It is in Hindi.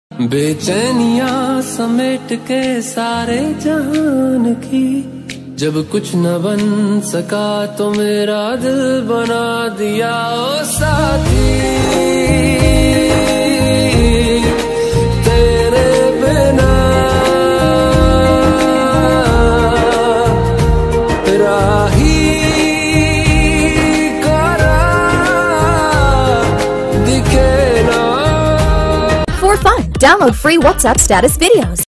बेचैनियां समेट के सारे जहान की, जब कुछ न बन सका तो मेरा दिल बना दिया ओ साथी। तेरे बिना राही करा दिखे ना। For fun, download free WhatsApp status videos.